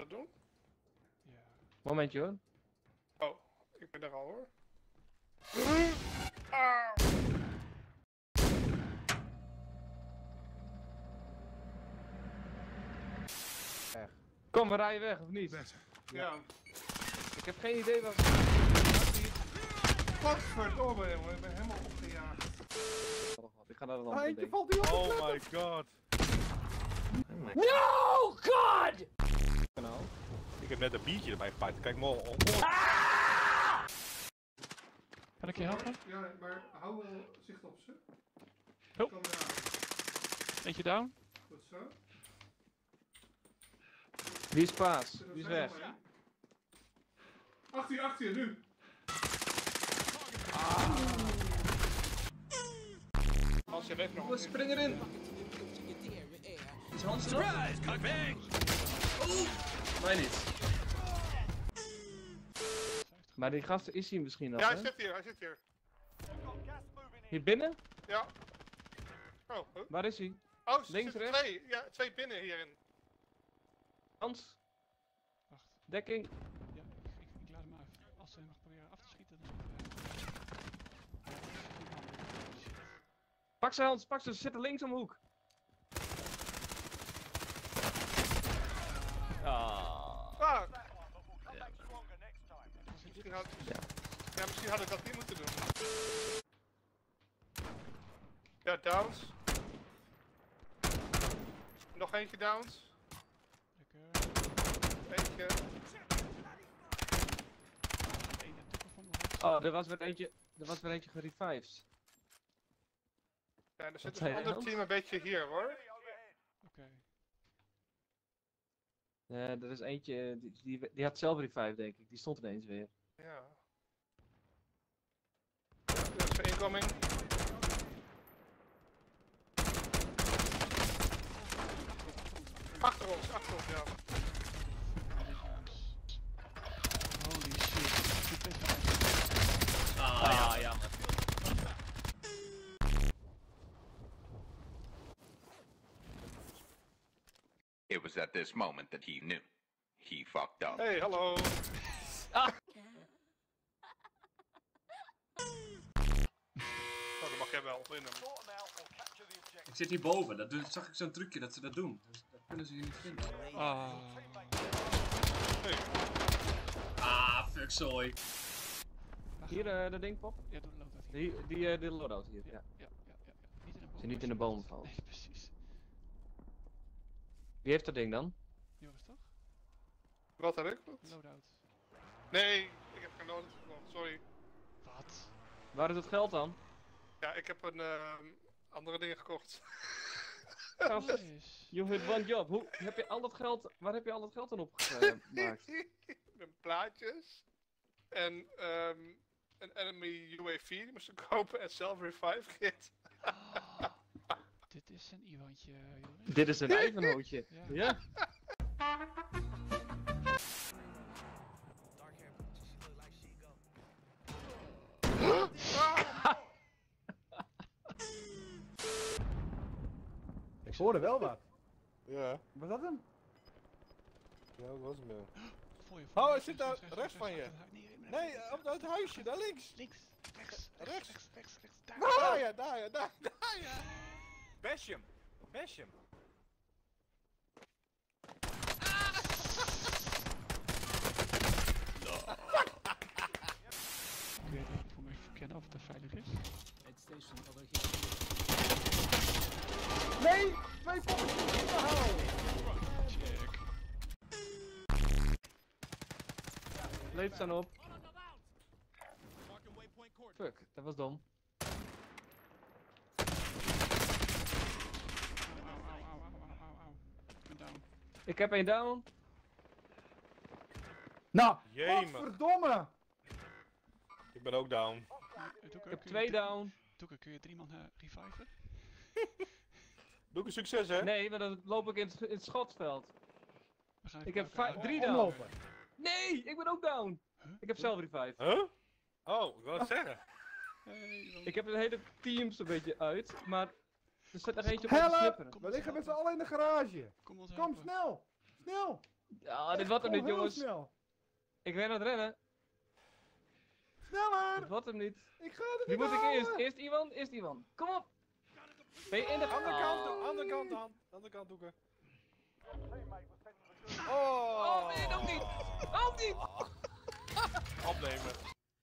dat doen? Ja. Momentje hoor. Oh, ik ben er al hoor. Ah. Kom, we rijden weg of niet? Ja. Ik heb geen idee wat. Godverdomme jongen, ik ben helemaal opgejaagd. Ik ga naar een andere Eentje ding. valt hier op. Oh my god. No God! Kanaal. Ik heb net een biertje erbij gepakt. Kijk maar. Kan ik je helpen? Ja, maar hou wel zicht op ze. Oh. Kom eraan. Eentje down? Goed zo. Wie is Paas? Zit er Die is nog weg. één? Achter je, nu! Als je weg nog. Spring erin. Is Hans er nog? Mij niet. Maar die gast is hier misschien nog, Ja, hij hè? zit hier, hij zit hier. Hier binnen? Ja. Oh, huh? Waar is hij? Oh, er Links, zitten rechts? twee. Ja, twee binnen hierin. Hans? Wacht. Dekking? Ja, ik laat hem af. Als ze nog proberen af te schieten, dan shit. Pak ze Hans, pak ze zitten links om de hoek. Ah. Ah, Ja. misschien had, ja, misschien had ik dat niet moeten doen. Ja, downs. Nog eentje downs. Lekker. Eentje. Eén en tukken van me. Oh, er was weer eentje gerevived. Ja, er zit Wat dus zei een je, ander Hans? team een beetje hier hoor. Oké. Er is eentje, die had zelf revive denk ik, die stond ineens weer. Ja. Er is een incoming. Achter ons, ja. Holy shit. Die twee zijn Ah, ja. It was at this moment that he knew. He fucked up. Hey, hallo. Oh, dat mag jij wel winnen. Ik zit hierboven, zag ik zo'n trucje dat ze dat doen. Dus dat kunnen ze hier niet vinden. Ah. Hey. Ah, fuck, sorry. Hier, dat ding pop. Ja, doe de loadout hier. Die loadout hier, ja. Ja. Niet in de boom. Ze niet in de bomen vallen. Nee, precies. Wie heeft dat ding dan? Joris toch? Wat heb ik? Loadout. Nee, ik heb geen nodig gekocht, sorry. Wat? Waar is het geld dan? Ja, ik heb een andere dingen gekocht. Yes. You had one job. Hoe heb je al dat geld, waar heb je al dat geld dan opgemaakt? Mijn plaatjes. En een enemy UAV die moest ik kopen en self-revive kit. Dit is een Iwantje, Joris. Dit is een Ivanhootje. Ja. Ja? Ik hoorde wel wat. Ja, Was dat hem? ja, dat was hem ja. Voor je, Oh, hij zit daar rechts van je. Nee, Nee, op het huisje, daar links. links. Rechts. Rechts. Rechts. Daar. Daar ja, daar ja, daar ja. Bash hem! Bash hem! Ik weet niet voor mij verkennen of het veilig is. Nee! Twee poppetjes! Check. Leef staan op. Fuck, dat was dom. Auw. Ik ben down. Ik heb één down. Nou, Jemig. godverdomme! Ik ben ook down. Ik heb twee down. Doeke, kun je 3 man reviven? Doe ik een succes hè? Nee, maar dan loop ik in het schotveld. We gaan Ik heb even- 3 down. Omlopen. Nee, ik ben ook down. Ik heb zelf revive. Huh? Oh, ik wil het zeggen. Hey, Iwan. Ik heb het hele teams een beetje uit, maar er zit nog eentje op te Help! snipperen. We liggen met z'n allen in de garage. Kom ons Kom, helpen. snel! Snel! Ja, dit wordt hem niet, Heel jongens. snel. Ik ben aan het rennen. Sneller! Dit wordt hem niet. Ik ga er Wie niet moet ik halen. eerst? Eerst Iwan? Eerst Iwan. Kom op! Ben je in de... Andere kant, Oh. andere kant aan. Andere kant doeken. Oh, nee, ook niet! Ook niet! Opnemen.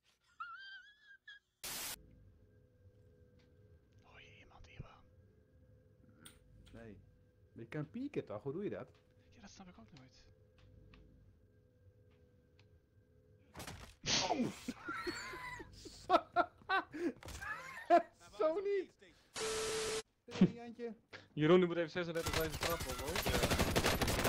Hoor je iemand, Iwan? Nee. Maar je kan pieken toch? Hoe doe je dat? Ja, dat snap ik ook nooit. Zo niet! Dit is een Jantje. Jeroen, die moet even 36 blijven trappen, hoor.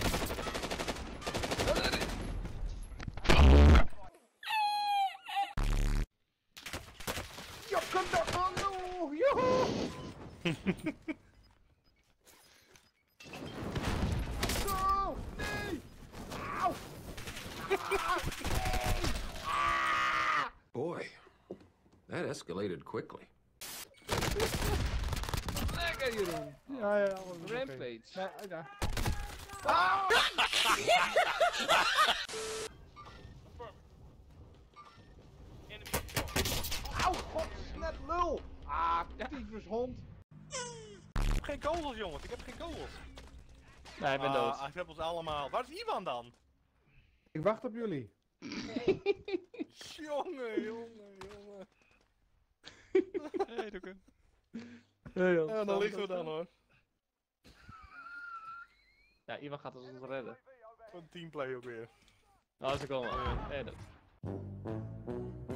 Ja, kom daar! Oh no! Joho! Zo! Nee! Auw! Boy, that escalated quickly. Lekker, Jeroen. Ja, alles is oké. Rampage. Nee, ja. Auw, god, net lul! Ah, tyfushond. Ik heb geen kogels, jongens. Ik heb geen kogels. Nee, ik ben dood. Hij hebt ons allemaal. Waar is Ivan dan? Ik wacht op jullie. Jongen, jongen, jongen. Hey, Doeke. Hey, joh. Ja, dan liggen we dan hoor. Ja, Iwan gaat ons redden. Een teamplay ook weer. Nou, ze komen al. Hey, dat.